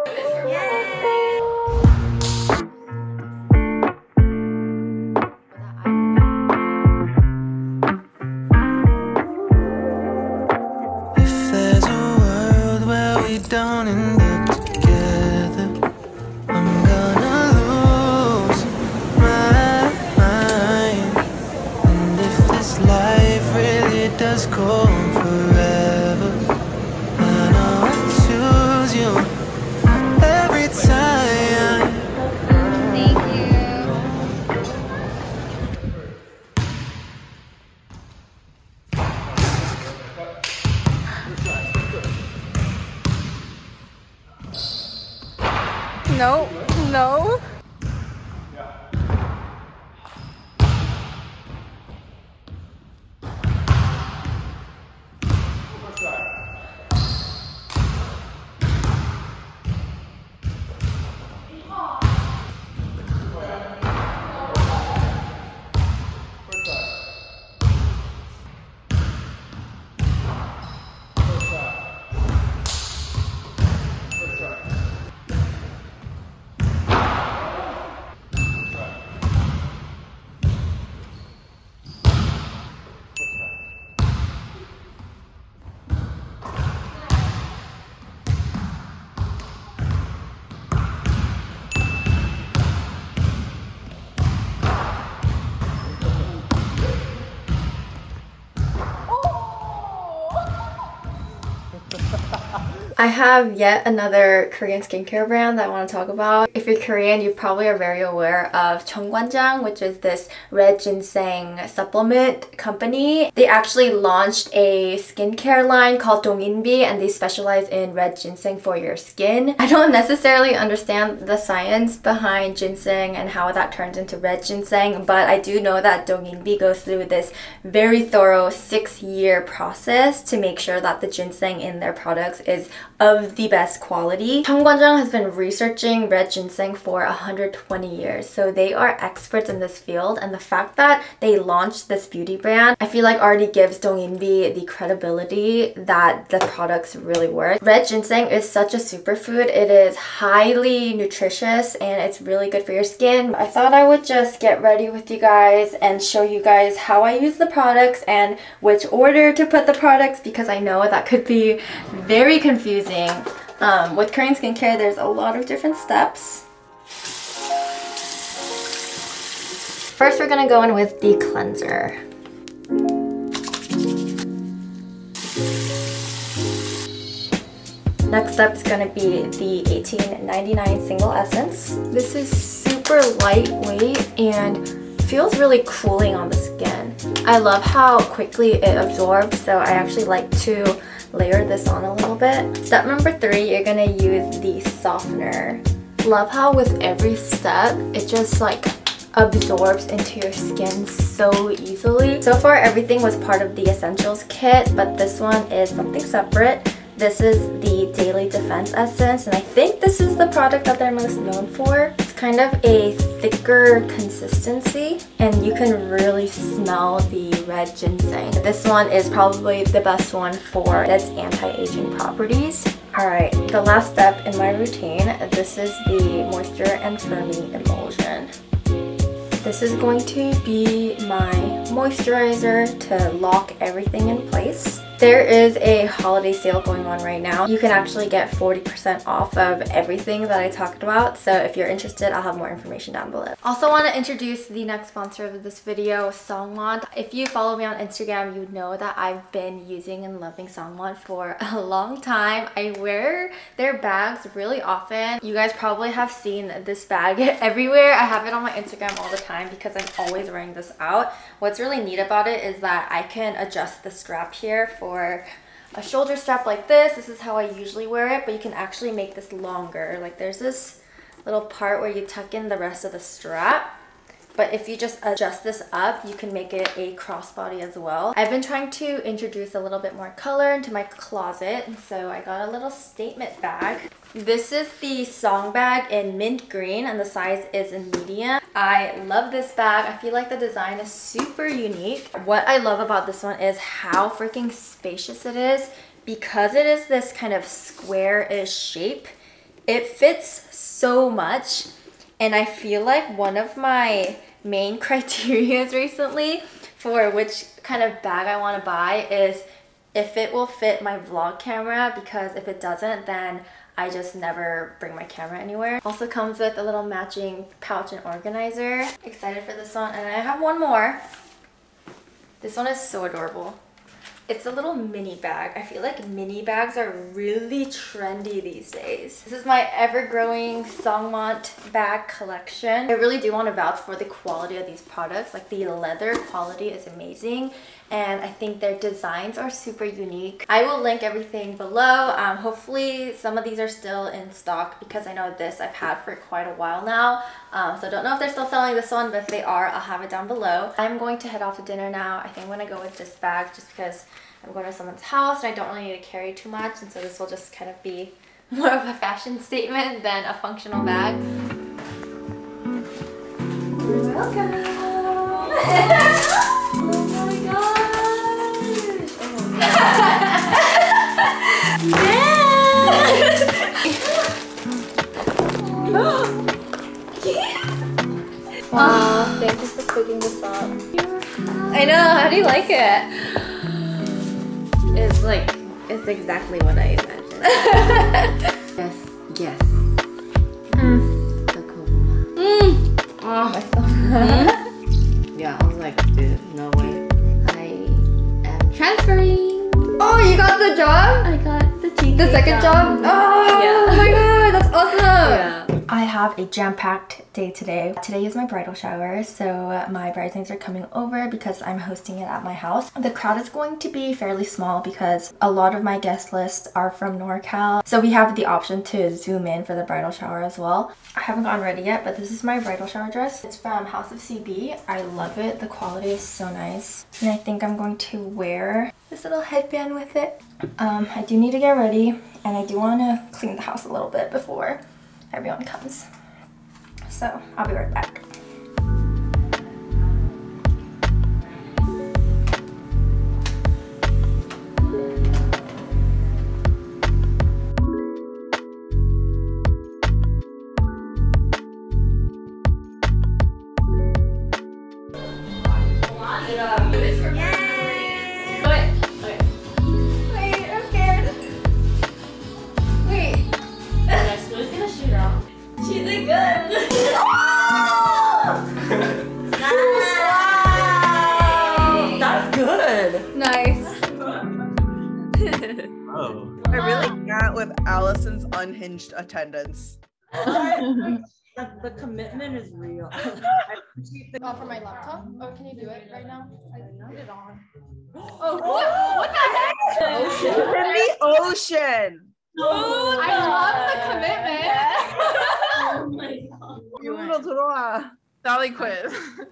If there's a world where we don't end up together, I'm gonna lose my mind. And if this life really does go on forever, I know I choose you every time. Thank you. No, no. I have yet another Korean skincare brand that I want to talk about. If you're Korean, you probably are very aware of Cheongwanjang, which is this red ginseng supplement company. They actually launched a skincare line called Donginbi, and they specialize in red ginseng for your skin. I don't necessarily understand the science behind ginseng and how that turns into red ginseng, but I do know that Donginbi goes through this very thorough 6-year process to make sure that the ginseng in their products is of the best quality. Cheongwanjang has been researching red ginseng for 120 years, so they are experts in this field, and the fact that they launched this beauty brand, I feel like already gives Donginbi the credibility that the products really work. Red ginseng is such a superfood. It is highly nutritious and it's really good for your skin. I thought I would just get ready with you guys and show you guys how I use the products and which order to put the products, because I know that could be very confusing. With Korean skincare, there's a lot of different steps. First, we're gonna go in with the cleanser. Next up is gonna be the 1899 Single Essence. This is super lightweight and feels really cooling on the skin. I love how quickly it absorbs, so I actually like to layer this on a little bit. Step number 3, you're gonna use the softener. Love how with every step, it just like absorbs into your skin so easily. So far, everything was part of the Essentials kit, but this one is something separate. This is the Daily Defense Essence, and I think this is the product that they're most known for. It's kind of a thicker consistency, and you can really smell the red ginseng. This one is probably the best one for its anti-aging properties. Alright, the last step in my routine, this is the Moisture and Firming Emulsion. This is going to be my moisturizer to lock everything in place. There is a holiday sale going on right now. You can actually get 40% off of everything that I talked about. So if you're interested, I'll have more information down below. Also want to introduce the next sponsor of this video, Songwon. If you follow me on Instagram, you know that I've been using and loving Songwon for a long time. I wear their bags really often. You guys probably have seen this bag everywhere. I have it on my Instagram all the time because I'm always wearing this out. What's really neat about it is that I can adjust the strap here for a shoulder strap like this. This is how I usually wear it, but you can actually make this longer. Like there's this little part where you tuck in the rest of the strap. But if you just adjust this up, you can make it a crossbody as well. I've been trying to introduce a little bit more color into my closet, and so I got a little statement bag. This is the Song bag in mint green, and the size is in medium. I love this bag. I feel like the design is super unique. What I love about this one is how freaking spacious it is. Because it is this kind of square-ish shape, It fits so much, and I feel like one of my main criteria recently for which kind of bag I want to buy is if it will fit my vlog camera, because if it doesn't, then I just never bring my camera anywhere. Also comes with a little matching pouch and organizer. Excited for this one, and I have one more. This one is so adorable. It's a little mini bag. I feel like mini bags are really trendy these days. This is my ever-growing Songmont bag collection. I really do want to vouch for the quality of these products. Like, the leather quality is amazing, and I think their designs are super unique. I will link everything below. Hopefully some of these are still in stock, because I know this I've had for quite a while now. So I don't know if they're still selling this one, but if they are, I'll have it down below. I'm going to head off to dinner now. I think I'm gonna go with this bag just because I'm going to someone's house and I don't really need to carry too much, and so this will just kind of be more of a fashion statement than a functional bag. You're welcome! Oh my gosh! Yeah! Wow, thank you for cooking this up. I know, how do you like it? It's exactly what I imagined. Yes. Yeah, I was like, dude, no way. I am transferring. Oh, you got the job? I got the TK The second job? Oh, yeah. Oh my god, that's awesome. Yeah. I have a jam-packed day today. Today is my bridal shower, so my bridesmaids are coming over because I'm hosting it at my house. The crowd is going to be fairly small because a lot of my guest lists are from NorCal, so we have the option to zoom in for the bridal shower as well. I haven't gotten ready yet, but this is my bridal shower dress. It's from House of CB. I love it. The quality is so nice, and I think I'm going to wear this little headband with it. I do need to get ready, and I do want to clean the house a little bit before everyone comes. So I'll be right back. Allison's unhinged attendance. The commitment is real. For my laptop? Oh, can you do it right now? I put it on. Oh, what the heck? In the ocean. Oh, I love the commitment. Oh my god. Sally quiz.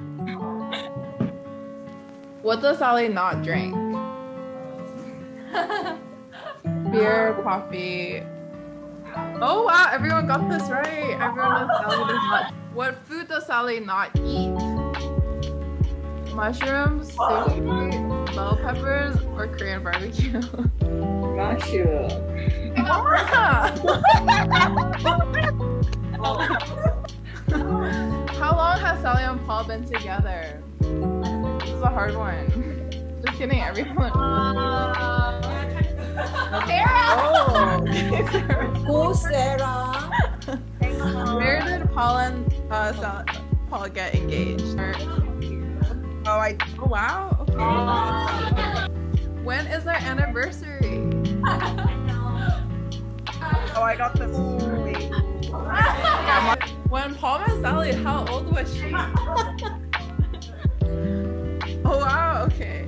What does Sally not drink? Beer, coffee. Oh wow, everyone got this right. Everyone knows Sally does not. What food does Sally not eat? Mushrooms, sushi, bell peppers, or Korean barbecue? Mushroom. How long has Sally and Paul been together? This is a hard one. Just kidding, everyone. Sarah! Who's Sarah? Where did Paul and Paul get engaged? Oh wow. Okay. When is our anniversary? Oh, I got this. When Paul met Sally, how old was she? Oh wow, okay.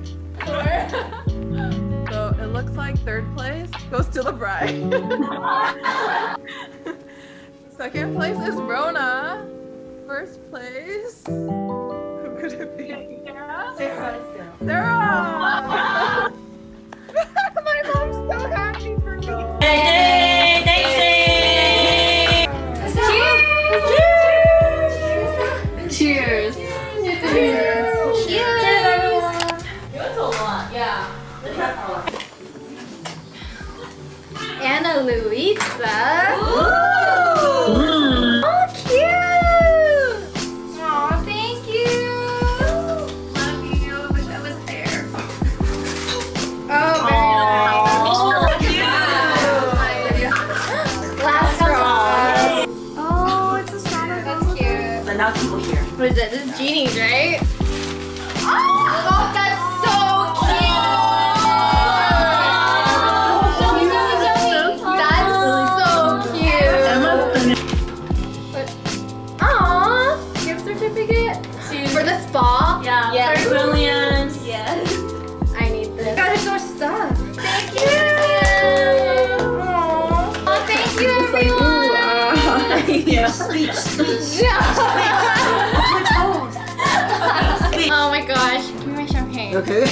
So it looks like third place goes to the bride. Second place is Rona. First place, who could it be? Sarah. Sarah. My mom's so happy for me. Cheers! Cheers! Cheers! Cheers, everyone! That's a lot, yeah. Ana Luisa. have people here. What is it? This is Genie's, right? Oh, that's so cute! That's so cute! Aww! Gift certificate? For the spa? Yeah. Yes. Williams. Yes. I need this. Got so much stuff. Thank you! Aww. Oh, thank you, everyone! Yeah. Speech. Oh my gosh, give me my champagne. Okay.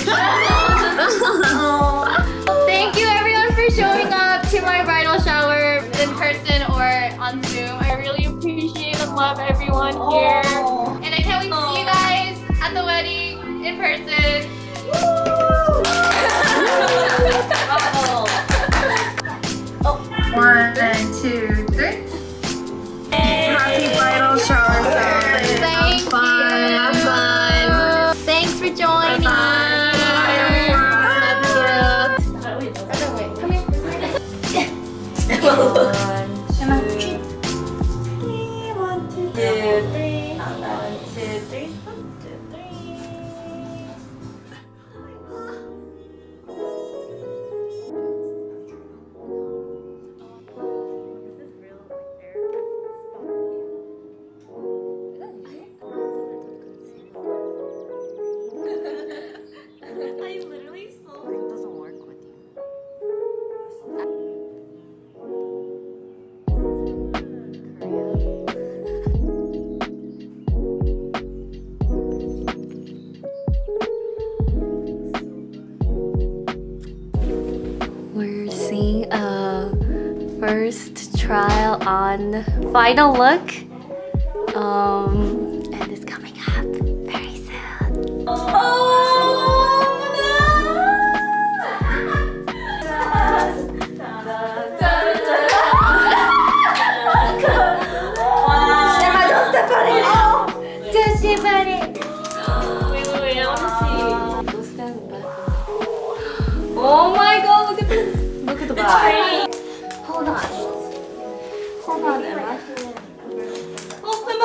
Thank you everyone for showing up to my bridal shower in person or on Zoom. I really appreciate and love everyone here. And I can't wait to see you guys at the wedding in person. Oh. 1, 2, 3. Happy bridal shower ceremony. Thank you. Have fun. Thanks for joining. Bye everyone. Love you. Come here. 1, 2, 3. 1, 2, 3. 1, 2, 3. 1, 2, 3. I literally saw it doesn't work with you. We're seeing a first trial on final look. And it's coming up very soon. Oh my god, look at this. Look at the back. Hold on. Hold on, Emma. Oh, Emma.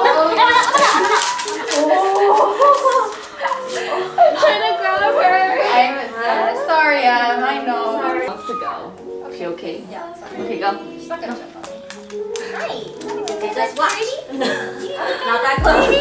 I'm trying to grab her. I'm sorry, I know. Sorry. Wants to go. Okay, okay. Yeah. Okay, go. She's not gonna jump on me. Hi. Okay, just watch. Not that close.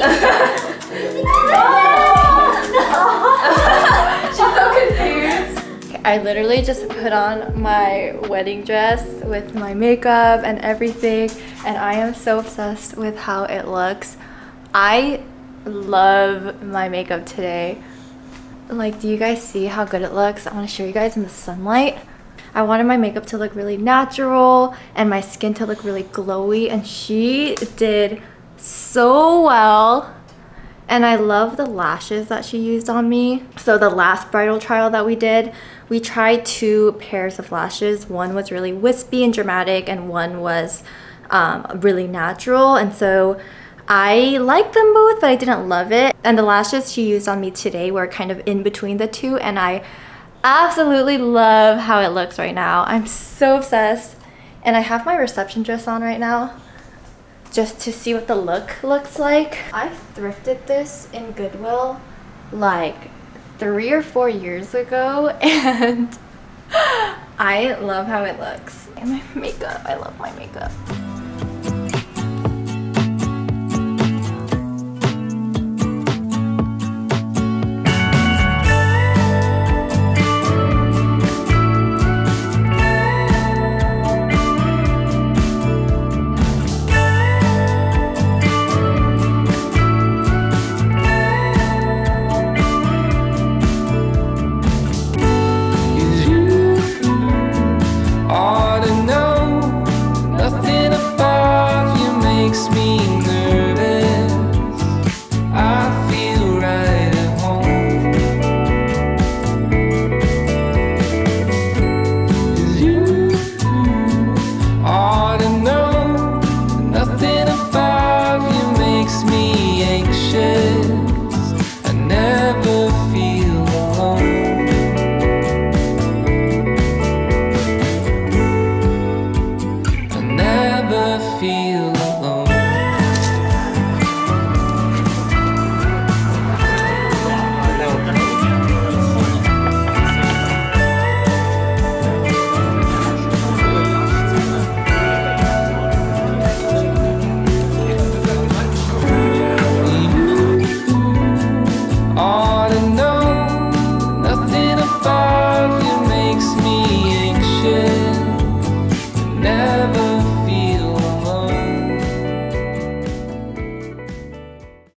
She's so confused. I literally just put on my wedding dress with my makeup and everything, and I am so obsessed with how it looks. I love my makeup today. Like, do you guys see how good it looks? I want to show you guys in the sunlight. I wanted my makeup to look really natural and my skin to look really glowy, and she did so well. And I love the lashes that she used on me. So the last bridal trial that we did, we tried 2 pairs of lashes. One was really wispy and dramatic, and one was really natural. And so I liked them both, but I didn't love it. And the lashes she used on me today were kind of in between the 2, and I absolutely love how it looks right now. I'm so obsessed. And I have my reception dress on right now, just to see what the look looks like. I thrifted this in Goodwill like 3 or 4 years ago, and I love how it looks. And my makeup, I love my makeup.